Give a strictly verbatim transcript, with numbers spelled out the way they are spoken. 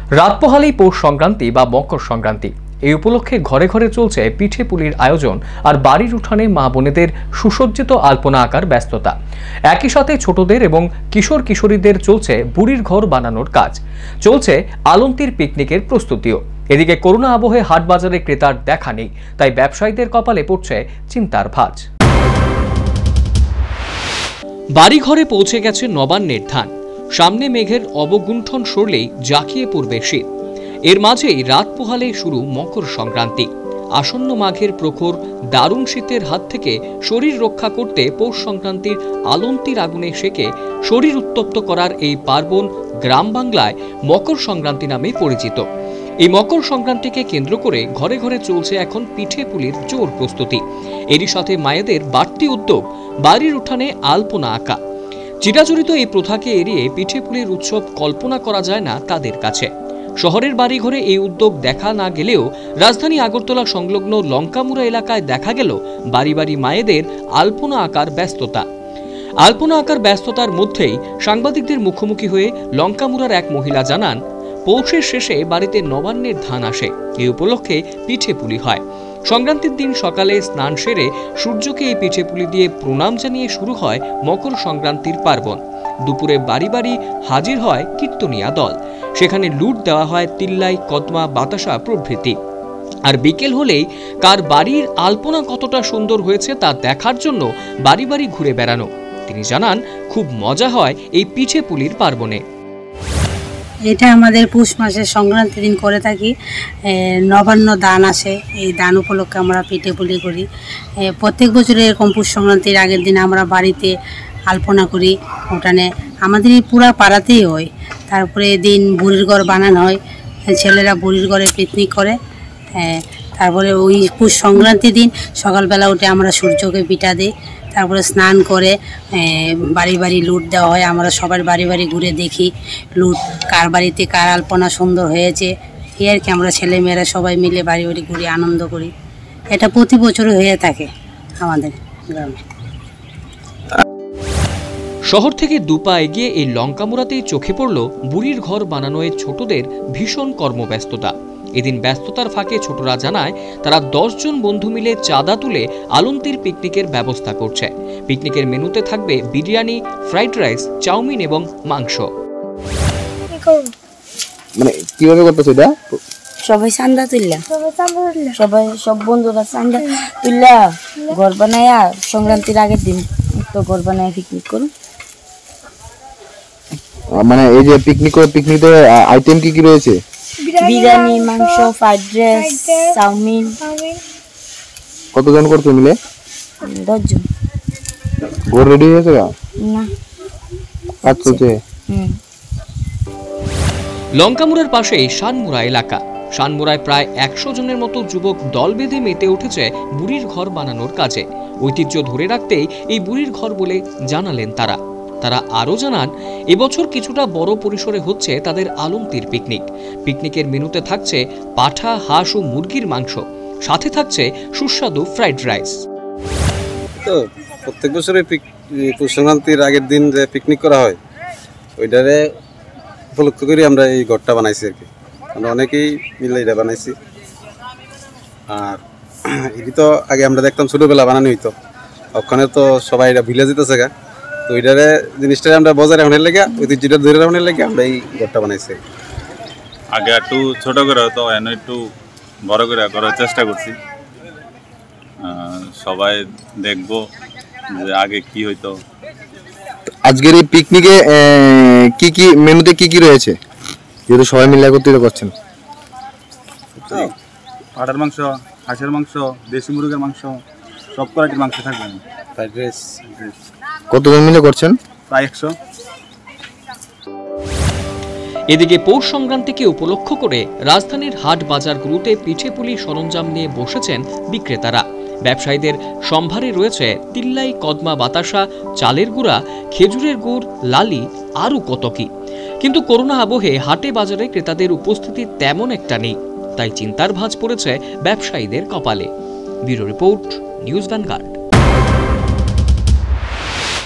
রাত পোহালেই পৌষ সংক্রান্তি বা মকর সংক্রান্তি। এই উপলক্ষে ঘরে ঘরে চলছে পিঠে পুলির আয়োজন আর বাড়ির উঠানে মা বোনেদের সুসজ্জিত আলপনা আঁকার ব্যস্ততা। একই সাথে ছোটদের এবং কিশোর কিশোরীদের চলছে বুড়ির ঘর বানানোর কাজ, চলছে আলন্তির পিকনিকের প্রস্তুতিও। এদিকে করোনা আবহে হাট বাজারে ক্রেতার দেখা নেই, তাই ব্যবসায়ীদের কপালে পড়ছে চিন্তার ভাঁজ। বাড়ি ঘরে পৌঁছে গেছে নবান্নের ধান, সামনে মেঘের অবগুণ্ঠন সরলেই জাঁকিয়ে পড়বে শীত। এর মাঝেই রাত পোহালে শুরু মকর সংক্রান্তি। আসন্ন মাঘের প্রখর দারুণ শীতের হাত থেকে শরীর রক্ষা করতে পৌষ সংক্রান্তির আলন্তির আগুনে সেকে শরীর উত্তপ্ত করার এই পার্বণ গ্রাম বাংলায় মকর সংক্রান্তি নামে পরিচিত। এই মকর সংক্রান্তিকে কেন্দ্র করে ঘরে ঘরে চলছে এখন পিঠে পুলির জোর প্রস্তুতি। এরই সাথে মায়েদের বাড়তি উদ্যোগ বাড়ির উঠানে আলপনা আঁকা। চিরাচরিত এই প্রথাকে এড়িয়ে পিঠে পুলির উৎসব কল্পনা করা যায় না তাদের কাছে। শহরের বাড়িঘরে এই উদ্যোগ দেখা না গেলেও রাজধানী আগরতলা সংলগ্ন লঙ্কামুড়া এলাকায় দেখা গেল বাড়ি বাড়ি মায়েদের আলপনা আঁকার ব্যস্ততা। আলপনা আঁকার ব্যস্ততার মধ্যেই সাংবাদিকদের মুখোমুখি হয়ে লঙ্কামুড়ার এক মহিলা জানান, পৌষের শেষে বাড়িতে নবান্নের ধান আসে, এই উপলক্ষে পিঠে পুলি হয়। সংক্রান্তির দিন সকালে স্নান সেরে সূর্যকে এই পিঠে পুলি দিয়ে প্রণাম জানিয়ে শুরু হয় মকর সংক্রান্তির পার্বণ। দুপুরে বাড়ি বাড়ি হাজির হয় কীর্তনিয়া দল, সেখানে লুট দেওয়া হয় তিল্লাই, কদমা, বাতাসা প্রভৃতি। আর বিকেল হলেই কার বাড়ির আলপনা কতটা সুন্দর হয়েছে তা দেখার জন্য বাড়ি বাড়ি ঘুরে বেড়ানো। তিনি জানান, খুব মজা হয় এই পিঠে পুলির পার্বণে। এটা আমাদের পৌষ মাসের সংক্রান্তি দিন করে থাকি। নবান্ন দান আসে, এই দান উপলক্ষে আমরা পিঠে পুলি করি। প্রত্যেক বছর এরকম পৌষ সংক্রান্তির আগের দিন আমরা বাড়িতে আলপনা করি উঠানে, আমাদের এই পুরা পাড়াতেই হয়। তারপরে এদিন বুড়ির ঘর বানানো হয়, ছেলেরা বুড়ির ঘরে পিকনিক করে। তারপরে ওই পৌষ সংক্রান্তির দিন সকালবেলা উঠে আমরা সূর্যকে পিঠা দিই, তারপরে স্নান করে বাড়ি বাড়ি লুট দেওয়া হয়। আমরা সবার বাড়ি বাড়ি ঘুরে দেখি লুট কার বাড়িতে কার আলপনা সুন্দর হয়েছে, এই আর কি। আমরা ছেলেমেয়েরা সবাই মিলে বাড়ি বাড়ি ঘুরে আনন্দ করি। এটা প্রতি বছরই হয়ে থাকে আমাদের গ্রামে। শহর থেকে দুপা এগিয়ে এই লঙ্কামুড়াতেই চোখে পড়ল বুড়ির ঘর বানানোয় ছোটদের ভীষণ কর্মব্যস্ততা। এদিন ব্যস্ততার ফাঁকে ছোটরা জানায়, তারা দশ জন বন্ধু মিলে চাঁদা তুলে আলন্তির পিকনিকের ব্যবস্থা করছে। পিকনিকের মেনুতে থাকবে বিরিয়ানি, ফ্রাইড রাইস, চাউমিন এবং মাংস। মানে কিভাবে করতেছে এটা? সবাই চাঁদা তুললা, সবাই সব বন্ধুরা চাঁদা তুললা ঘর বানায়া সংক্রান্তির আগের দিন তো ঘর বানায় পিকনিক করুন। মানে এই যে পিকনিক করে, পিকনিকে আইটেম কি কি রয়েছে? বিরিয়ানি, মাংস, ফ্রাইড রাইস, চাউমিন। কতজন করছো মিলে? দশ জন। ঘর রেডি হয়েছে? না, কাজ চলছে। হুম। লঙ্কামুড়ার পাশেই শানমুড়া এলাকা। শানমুড়ায় প্রায় একশো জনের মতো যুবক দল বেঁধে মেতে উঠেছে বুড়ির ঘর বানানোর কাজে। ঐতিহ্য ধরে রাখতেই এই বুড়ির ঘর বলে জানালেন তারা। তারা আরও জানান, এবছর কিছুটা বড় পরিসরে হচ্ছে তাদের আলন্তির পিকনিক। পিকনিকের মেনুতে থাকছে পাঠা, হাঁস ও মুরগির মাংস, সাথে থাকছে সুস্বাদু ফ্রাইড রাইস। তো প্রত্যেক বছরে পৌষ সংক্রান্তির আগের দিন যে পিকনিক করা হয়, ওইটারে উপলক্ষ করে আমরা এই ঘরটা বানাইছি আর কি। আমরা অনেকেই মিলে এটা বানাইছি। আর এটি তো আগে আমরা দেখতাম ছোটোবেলা বানানো হইতো, ওখানে তো সবাই এটা ভুলে যেতেছে গা। তো ওইটারে জিনিসটা আমরা বজায় রাখনের লেগে, ঐতিহ্যটা ধরে রাখনের লেগে আমরা এই ঘরটা বানাইছি। আগে একটু ছোটো করে হতো, এখন একটু বড় করে করার চেষ্টা করছি। সবাই দেখবো যে আগে কি হইতো। আজকের এই পিকনিকে কি কি মেনুতে কি কি রয়েছে, যেহেতু সবাই মিলে একত্রিত করছেন? পাঠার মাংস, হাঁসের মাংস, দেশি মুরগির মাংস, সব কোয়ালিটির মাংস থাকবে। Fried rice. কতজন মিলে করছেন? প্রায় একশো। এদিকে পৌষ সংক্রান্তিকে উপলক্ষ করে রাজধানীর হাট বাজারগুলোতে পিঠে পুলি সরঞ্জাম নিয়ে বসেছেন বিক্রেতারা। ব্যবসায়ীদের সম্ভারে রয়েছে তিল্লাই, কদমা, বাতাসা, চালের গুঁড়া, খেজুরের গুড়, লালি, আরও কত কি। কিন্তু করোনা আবহে হাটে বাজারে ক্রেতাদের উপস্থিতি তেমন একটা নেই, তাই চিন্তার ভাঁজ পড়েছে ব্যবসায়ীদের কপালে। Bureau report, news vanguard.